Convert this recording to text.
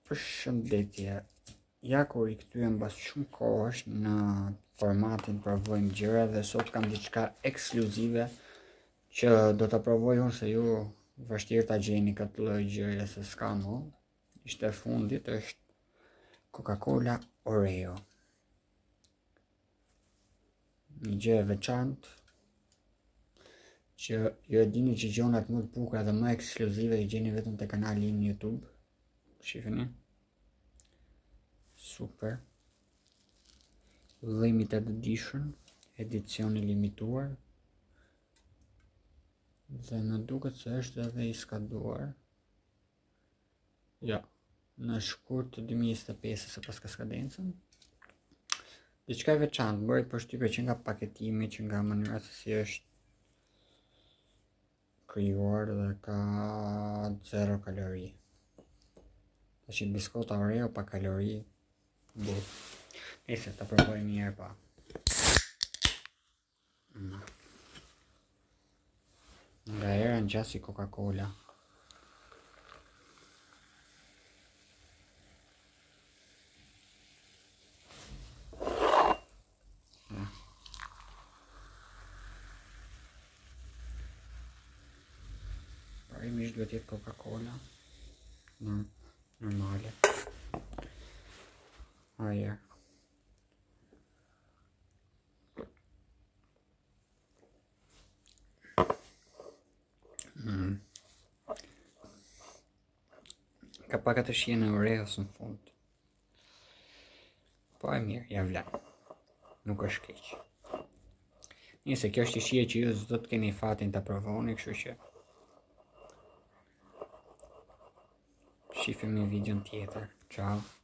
Përshëndetje, ja kur I kthyen mbas shumë kohësh në formatin provojmë gjëra dhe sot kam diçka ekskluzive që do ta provoj unë se ju vështirë ta gjeni këtë lloj gjëje se s'ka mo. Ishte fundit është Coca-Cola Oreo. Një gjë e veçantë që ju e dini që gjonat më të bukura dhe më ekskluzive I gjeni vetëm te kanali im në YouTube. Shifeni. Super. Limited edition, edicioni limituar. Dhe më duket se është edhe I skaduar. Ja, në shkurt të 2025 se pas kaskadencën. Diçka e veçantë, bëri përshtypje që nga paketimi, që nga mënyra se si është krijuar dhe ka 0 kalori. Tash biskota Oreo pa kalori. Nëse ta provoj një herë pa. Nga era në gjasi Coca-Cola. Parimisht duhet jetë Coca-Cola normale. Ajer. Ka pak atë shijen e Oreos në fund. Po e mirë, ja vlen. Nuk është keq. Nëse kjo është shije që ju s'do të keni fatin ta provoni, kështu që shifemi videon tjetër. Ciao.